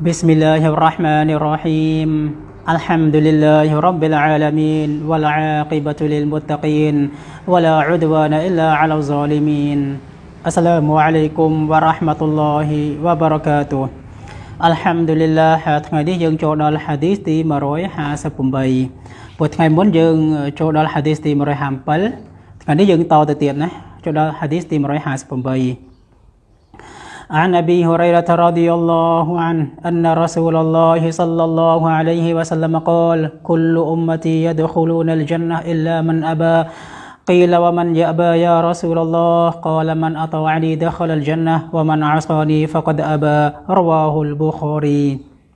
بسم الله الرحمن الرحيم الحمد لله رب العالمين والعاقبة للمتقين ولا عدوان إلا على الظالمين السلام عليكم ورحمة الله وبركاته الحمد لله ថ្ងៃនេះយើងចូលដល់ hadith ទី 158 ព្រោះថ្ងៃមុនយើងចូលដល់ hadith ទី 157 ថ្ងៃនេះយើងតទៅទៀតណាចូលដល់ hadith ទី 158 عن أبي هريرة رضي الله عنه أن رسول الله صلى الله عليه وسلم قال كل أمتي يدخلون الجنة إلا من أبى قيل ومن يأبى يا رسول الله قال من أطاعني دخل الجنة ومن عصاني فقد أبى رواه البخاري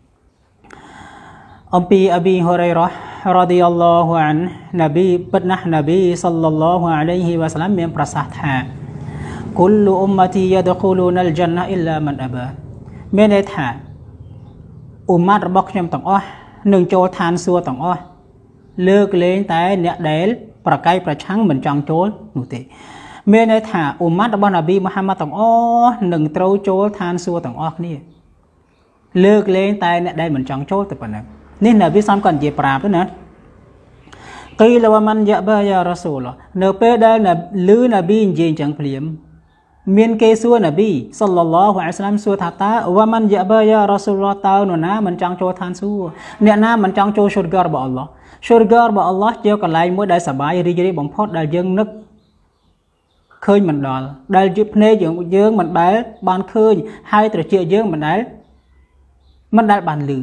أبي هريرة رضي الله عنه نبي صلى الله عليه وسلم មានប្រសាសន៍ថាគុលអ៊ុម៉ាទីយដខូលូនលជន្នះអ៊ីឡាមិនអបាមានន័យថាអ៊ុម៉ាត់របស់ខ្ញុំទាំងអស់នឹងចូលឋានសួគ៌ទាំងអស់លើកលែងតែអ្នកដែលប្រកែកប្រឆាំងមិនចង់ចូលនោះទេមានន័យថាអ៊ុម៉ាត់របស់នប៊ីមូហាម៉ាត់ទាំងអស់នឹងត្រូវចូលឋានសួគ៌ទាំងអស់គ្នាលើកលែងតែអ្នកដែលមិនចង់ចូលតែប៉ុណ្ណឹងនេះនប៊ីសំគាត់និយាយប្រាប់ទៅណាគីលវមិនយ៉ាបាយ៉ារ៉ាស៊ូលនៅពេលដែលលឺនប៊ីនិយាយចឹងភ្លាមមានគេសួរនប៊ីសល្លឡោះអាឡៃហ៊ីវ៉ាសល្លាមសួរថាតើវ៉ាមិនយ៉ាបាយ៉ារ៉ាស៊ូលឡោះតើនរណាមិនចង់ចូលឋានសួគ៌អ្នកណាមិនចង់ចូលស៊ុរហ្គារបស់អល់ឡោះស៊ុរហ្គារបស់អល់ឡោះជាកន្លែងមួយដែលសប្បាយរីករាយបំផុតដែលយើងនឹកឃើញមិនដល់ដែលភ្នែកយើងមិនដែលបានឃើញហើយត្រចៀកយើងមិនដែលបានឮ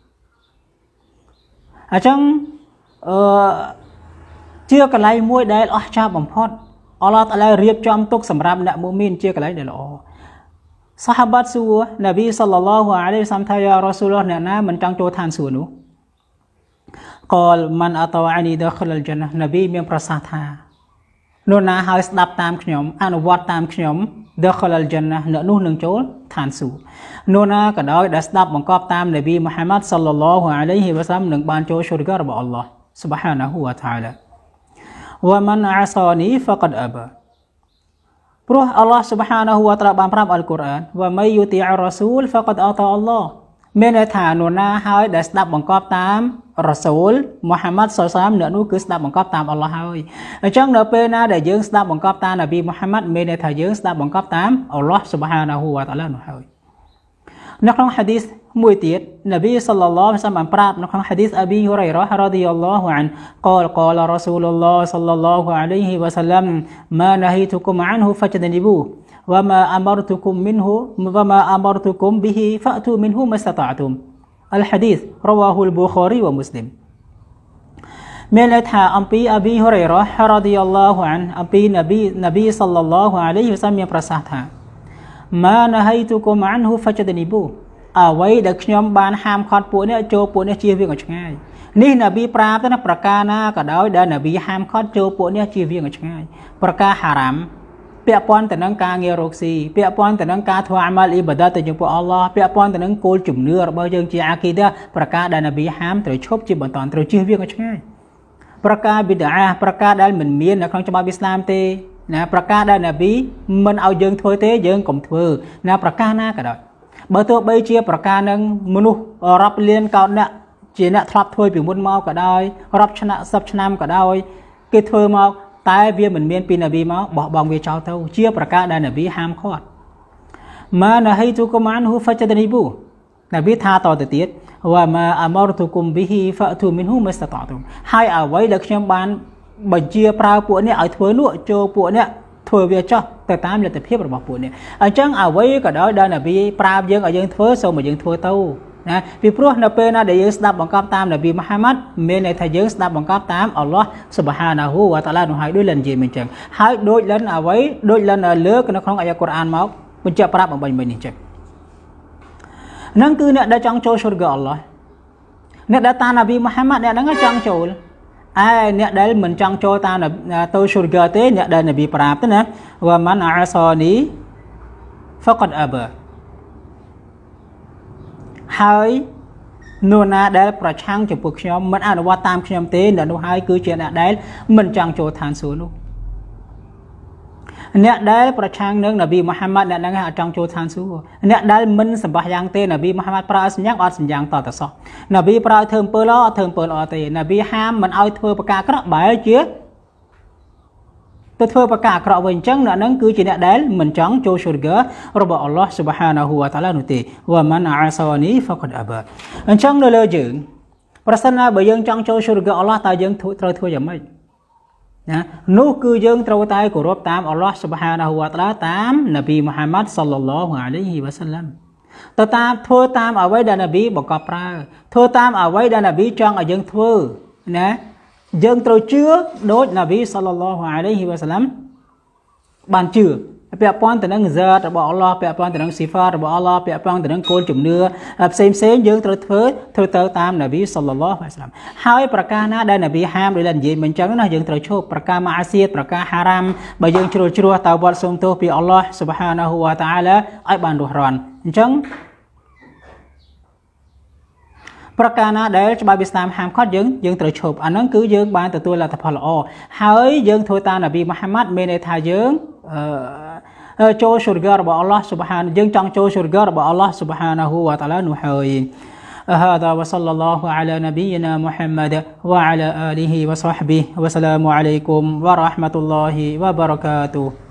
អញ្ចឹងជាកន្លែងមួយដែលអស្ចារ្យបំផុតអល់ឡោះតាឡារៀបចំទុកសម្រាប់អ្នកមុមីនជាកន្លែងដែលល្អសាហាបាត់សួរនប៊ីសល្លឡោះអាឡៃហ៊ីវ៉ាសល្លាមថាយ៉ារ៉ាស៊ូលឡោះអ្នកណាមិនចង់ចូលឋានសួគ៌នោះកលមិនអតអានីដខលលជន្នះនប៊ីមានប្រសាសន៍ថានោះណាហើយស្ដាប់តាមខ្ញុំអនុវត្តតាមខ្ញុំដខលលជន្នះអ្នកនោះនឹងចូលឋានសួគ៌នោះណាក៏ដោយដែលស្ដាប់បង្គាប់តាមនប៊ីមូហាម៉ាត់សល្លឡោះអាឡៃហ៊ីវ៉ាសល្លាមនឹងបានចូលស៊ុរហ្គារបស់អល់ឡោះស៊ុបហានាហ៊ូវតាអាឡាومن عصاني فقد أبى ព្រោះអល់ឡោះ سبحانه และ تعالى បានប្រាប់អល់កុរអាន ومن يطيع الرسول فقد أطاع الله មានន័យថានរណាហើយដែលស្ដាប់បង្គាប់តាមរ៉ាស៊ូលមូហាម៉ាត់សល្លឡោះអាឡៃហ៊ីវ៉ាសល្លាមអ្នកនោះគឺស្ដាប់បង្គាប់តាមអល់ឡោះហើយអញ្ចឹងនៅពេលណាដែលយើងស្ដាប់បង្គាប់តាមនប៊ីមូហាម៉ាត់មានន័យថាយើងស្ដាប់បង្គាប់តាមអល់ឡោះ سبحانه และ تعالى នោះហើយនៅក្នុងហាឌីសមួយទៀតនប៊ីសល្លឡោះអាឡៃហ៊ីវ៉ាសល្លាមបានប្រាប់នៅក្នុងហាឌីសអប៊ីហ៊ុរ៉ៃរ៉ារ៉ាឌីយ៉ាឡោះអានقال رسول الله صلى الله عليه وسلم ما نهيتكم عنه فاجتنبوه وما أمرتكم به فأتوا منه ما استطعتم الحديث رواه البخاري ومسلم មានន័យថាអំពីអប៊ីហ៊ុរ៉ៃរ៉ារ៉ាឌីយ៉ាឡោះអានអំពីនប៊ីសល្លឡោះអាឡៃហ៊ីវ៉ាសល្លាមមានប្រសាសន៍ថា ما نهيتكم عنه فاجتنبوه អ្វីដែលខ្ញុំបានហាមឃាត់ពួកនេះចូលពួកនេះជៀសវាងឲ្យឆ្ងាយនេះនប៊ីប្រាប់ទៅណាប្រការណាក៏ដោយដែលនប៊ីហាមឃាត់ចូលពួកនេះជៀសវាងឲ្យឆ្ងាយប្រការហារ៉ាមពាក់ព័ន្ធទៅនឹងការងាររកស៊ីពាក់ព័ន្ធទៅនឹងការធ្វើអាម៉ាល់អ៊ីបាដាតទៅចំពោះអល់ឡោះពាក់ព័ន្ធទៅនឹងគោលជំនឿរបស់យើងជាអាគីដាប្រការដែលនប៊ីហាមត្រូវឈប់ជាបន្តត្រូវជៀសវាងឲ្យឆ្ងាយប្រការប៊ីដអាប្រការដែលមិនមាននៅក្នុងច្បាប់អ៊ីស្លាមទេណាប្រការដែលនប៊ីមិនឲ្យយើងធ្វើទេយើងកុំធ្វើណាប្រការណាក៏ដោយបើទោះបីជាប្រការនឹងមនុស្សរាប់លានកោតអ្នកជាអ្នកធ្លាប់ធ្វើពីមុនមកក៏ដោយរាប់ឆ្នាំ10ឆ្នាំក៏ដោយគេធ្វើមកតែវាមិនមានពីនប៊ីមកបោះបង់វាចោលទៅជាប្រការដែលនប៊ីហាមឃាត់ម៉ានហៃទុគុមអានហ៊ូហ្វាជតនីប៊ូនប៊ីថាតទៅទៀតវ៉ាម៉ាអាមរទុគុមប៊ីហ៊ីហ្វាទូមីនហ៊ូមស្តតាតុមហើយអ្វីដែលខ្ញុំបានបញ្ជាប្រើពួកនេះឲ្យធ្វើនោះចូលពួកនេះធ្វើវាចោះទៅតាមលទ្ធភាពរបស់ពួកនេះអញ្ចឹងអ្វីក៏ដោយដែលនប៊ីប្រាប់យើងឲ្យយើងធ្វើសូមឲ្យយើងធ្វើទៅណាពីព្រោះនៅពេលណាដែលយើងស្ដាប់បង្គាប់តាមនប៊ីមូហាម៉ាត់មានន័យថាយើងស្ដាប់បង្គាប់តាមអល់ឡោះស៊ុបហានាហ៊ូវតាឡានោះហើយដូចលិននិយាយមិនអញ្ចឹងហើយដូចលិនអ្វីដូចលិនលើកនៅក្នុងអាយ៉ាកុរអានមកបញ្ជាក់ប្រាប់អំបញ្ញមិញនេះអញ្ចឹងហ្នឹងគឺអ្នកដែលចង់ចូលស៊ុរហ្គាអល់ឡោះអ្នកដែលតាមនប៊ីមូហាម៉ាត់អ្នកហ្នឹងចង់ចូលអ្នកដែលមិនចង់ចូលតាមទៅស៊ុរហ្គាទេអ្នកដែលនប៊ីប្រាប់ទៅណាវ៉ាម៉ានអាសានីហ្វាកតអាបាហើយនរណាដែលប្រឆាំងចំពោះខ្ញុំមិនអនុវត្តតាមខ្ញុំទេអ្នកនោះហើយគឺជាអ្នកដែលមិនចង់ចូលឋានសួគ៌នោះអអ្នកដែលប្រឆាំងនឹងនប៊ីមូហាម៉ាត់អ្នកហ្នឹងអត់ចង់ចូលឋានសួគ៌អ្នកដែលមិនសម្បះយ៉ាងទេនប៊ីមូហាម៉ាត់ប្រើសម្យ៉ាងអត់សម្យ៉ាងតទៅសោះនប៊ីប្រើធ្វើអំពើល្អអត់ធ្វើអំពើល្អទេនប៊ីហាមមិនឲ្យធ្វើប្រការអាក្រក់បែរជាទៅធ្វើប្រការអាក្រក់វិញអញ្ចឹងអ្នកហ្នឹងគឺជាអ្នកដែលមិនចង់ចូលស៊ូរហ្គារបស់អល់ឡោះស៊ុបហានាហ៊ូវតាឡានោះទេវ៉ាម៉ាន់អាសានីហ្វាកាត់អាបាអញ្ចឹងនៅលើយើងប្រសិនណាបើយើងចង់ចូលស៊ូរហ្គាអល់ឡោះតើយើងត្រូវធ្វើយ៉ាងម៉េចណានោះគឺយើងត្រូវតែគោរពតាមអល់ឡោះស៊ុបហានាហ៊ូវតាឡាតាមនប៊ីមូហាម៉ាត់សល្លឡោះអាឡៃហ៊ីវ៉ាសាឡាំទៅតាមធ្វើតាមអ្វីដែលនប៊ីបង្កប់ប្រើធ្វើតាមអ្វីដែលនប៊ីចង់ឲ្យយើងធ្វើណាយើងត្រូវជឿដូចនប៊ីសល្លឡោះអាឡៃហ៊ីវ៉ាសាឡាំបានជឿពាក់ព័ន្ធទៅនឹងហ្សាតរបស់អល់ឡោះពាក់ព័ន្ធទៅនឹងស៊ីហ្វាតរបស់អល់ឡោះពាក់ព័ន្ធទៅនឹងគោលជំនឿផ្សេងយើងត្រូវធ្វើទៅតាមនប៊ីសល្លឡោះអាឡៃហ៊ីវ៉ាសាឡាំហើយប្រការណាដែលនប៊ីហាមដូចដែលនិយាយមិនអញ្ចឹងណាយើងត្រូវឈប់ប្រការម៉ាអាសៀតប្រការហារ៉ាមបើយើងជ្រុលជ្រោះតើវត្តសុំទោសពីអល់ឡោះស៊ុបហានាហ៊ូវតាអាឡាឲ្យបានរស់រានអញ្ចឹងប្រការណាដែលច្បាប់អ៊ីស្លាមហាមឃាត់យើងត្រូវឈប់អាហ្នឹងគឺយើងបានទទួលលទ្ធផលល្អហើយយើងធ្វើតាមនប៊ីមូហាម៉ាត់មានន័យថាយើងចូលស៊ូរហ្គារបស់អល់ឡោះស៊ុបហានយើងចង់ចូលស៊ូរហ្គារបស់អល់ឡោះស៊ុបហានាហ៊ូវតាឡានោះហើយهذا وصلى الله على نبينا محمد وعلى آله وصحبه والسلام عليكم ورحمة الله وبركاته